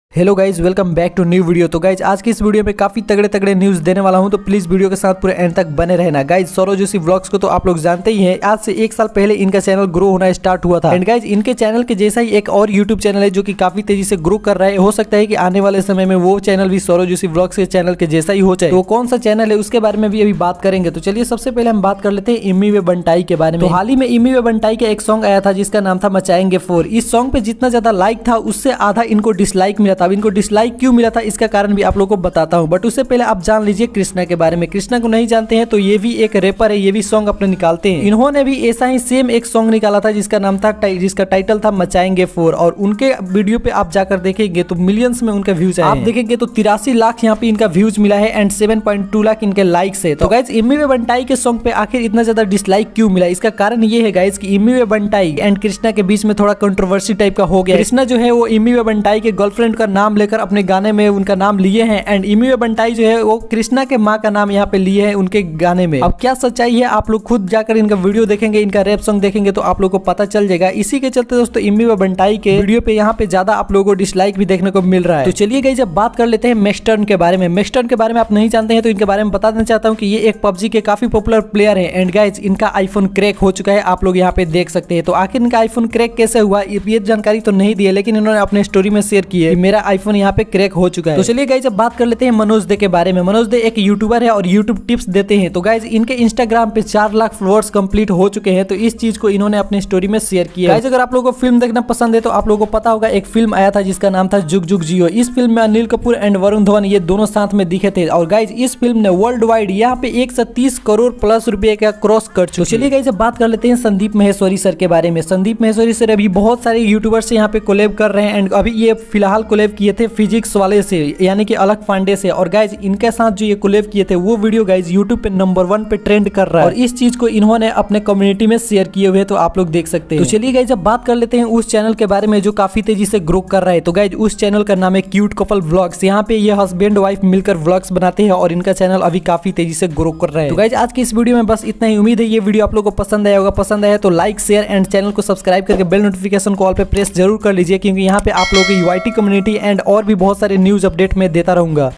Hello guys, welcome back to new video. तो guys आज की इस वीडियो में काफी तगड़े तगड़े न्यूज देने वाला हूं, तो प्लीज वीडियो के साथ पूरे एंड तक बने रहना। गाइज सौरव जोशी व्लॉग्स को तो आप लोग जानते ही हैं, आज से 1 साल पहले इनका चैनल ग्रो होना स्टार्ट हुआ था। एंड गाइज इनके चैनल के जैसा ही एक और यूट्यूब चैनल है जो कि काफी तेजी से ग्रो कर रहा है। हो सकता है कि आने वाले समय में वो चैनल भी सौरव जोशी व्लॉग्स के चैनल के जैसा ही हो जाए। तो कौन सा चैनल है उसके बारे में भी अभी बात करेंगे। तो चलिए सबसे पहले हम बात कर लेते हैं इम्मी वे बंटाई के बारे में। तो हाल ही में इम्मी वे बंटाई का एक सॉन्ग आया था जिसका नाम था मचाएंगे 4। इस सॉन्ग पे जितना ज्यादा लाइक था उससे आधा इनको डिसलाइक मिला था। अब इनको डिसलाइक क्यों मिला था इसका कारण भी आप लोगों को बताता हूं, बट उससे पहले आप जान लीजिए कृष्णा के बारे में। कृष्णा को नहीं जानते हैं तो ये भी एक रैपर है, ये भी सॉन्ग अपने निकालते हैं। इन्होंने भी ऐसा ही सेम एक सॉन्ग निकाला था जिसका नाम था जिसका टाइटल था मचाएंगे 4, और उनके वीडियो पे आप जाकर देखेंगे तो मिलियंस में उनका व्यूज आप देखेंगे तो 83 लाख यहाँ पे इनका व्यूज मिला है एंड 7.2 लाख इनके लाइक्स है। तो गाइज इम्मी वे बंटाई के सॉन्ग पे आखिर इतना ज्यादा डिसलाइक क्यों मिला, इसका कारण ये है गाइज कि इम्मी वे बंटाई एंड कृष्णा के बीच में थोड़ा कंट्रोवर्सी टाइप का हो गया। कृष्णा जो है वो इम्मी वे बंटाई के गर्लफ्रेंड का नाम लेकर अपने गाने में उनका नाम लिए हैं, एंड इम्मी वे बंटाई जो है वो कृष्णा के माँ का नाम यहाँ पे लिए है उनके गाने में। अब क्या सच्चाई है आप लोग खुद जाकर इनका वीडियो देखेंगे, इनका रैप सॉन्ग देखेंगे तो आप लोग को पता चल जाएगा। इसी के चलते दोस्तों इम्मी वे बंटाई के वीडियो पे यहाँ पे ज्यादा आप लोगों को डिसलाइक भी देखने को मिल रहा है। तो चलिए गाइस अब बात कर लेते हैं मेस्टर्न के बारे में। मेस्टर्न के बारे में आप नहीं जानते हैं तो इनके बारे में बता देना चाहता हूँ कि ये एक पबजी के काफी पॉपुलर प्लेयर है। एंड गाइस इनका आईफोन क्रैक हो चुका है, आप लोग यहाँ पे देख सकते हैं। तो आखिर इनका आईफोन क्रैक कैसे हुआ ये जानकारी तो नहीं दी है, लेकिन इन्होंने अपने स्टोरी में शेयर की है मेरा आईफोन यहाँ पे क्रैक हो चुका है। तो चलिए गाइस अब बात कर लेते हैं मनोज दे के बारे में। मनोज दे एक यूट्यूबर है और यूट्यूब टिप्स देते हैं। तो गाइज इनके इंस्टाग्राम पे 4 लाख फॉलोअर्स कंप्लीट हो चुके हैं, तो इस चीज को इन्होंने अपने स्टोरी में शेयर किया। गाइज अगर आप लोगों को फिल्म देखना पसंद है तो आप लोगों को पता होगा एक फिल्म आया था जिसका नाम था जुग जुग जियो। इस फिल्म में अनिल कपूर एंड वरुण धवन ये दोनों साथ में दिखे थे, और गाइज इस फिल्म ने वर्ल्ड वाइड यहाँ पे 130 करोड़ प्लस रुपए का क्रॉस कर चुके। चलिए गाइज अब बात कर लेते हैं संदीप महेश्वरी सर के बारे में। संदीप महेश्वरी सर अभी बहुत सारे यूट्यूबर से यहाँ पे कोलैब कर रहे हैं, एंड अभी ये फिलहाल कोलैब किए थे फिजिक्स वाले से यानी कि अलग पांडे से। और गाइज इनके साथ जो ये कोलैब किए थे वो वीडियो गाइज यूट्यूब पे नंबर 1 पे ट्रेंड कर रहा है, और इस चीज को इन्होंने अपने कम्युनिटी में शेयर किए हुए तो आप लोग देख सकते हैं। तो चलिए गाइज अब बात कर लेते हैं उस चैनल के बारे में जो काफी तेजी से ग्रो कर रहा है। तो गाइज उस चैनल का नाम है क्यूट कपल व्लॉग्स। यहाँ पे ये हस्बैंड वाइफ मिलकर व्लॉग्स बनाते हैं और इनका चैनल अभी काफी तेजी से ग्रो कर रहा है। तो गाइज आज की इस वीडियो में बस इतना ही। उम्मीद है ये वीडियो आप लोग को पसंद आया होगा। पसंद आया तो लाइक शेयर एंड चैनल को सब्सक्राइब करके बेल नोटिफिकेशन को ऑल पे प्रेस जरूर कर लीजिए, क्योंकि यहाँ पे आप लोगों की यूआईटी कम्युनिटी एंड और भी बहुत सारे न्यूज अपडेट में देता रहूंगा।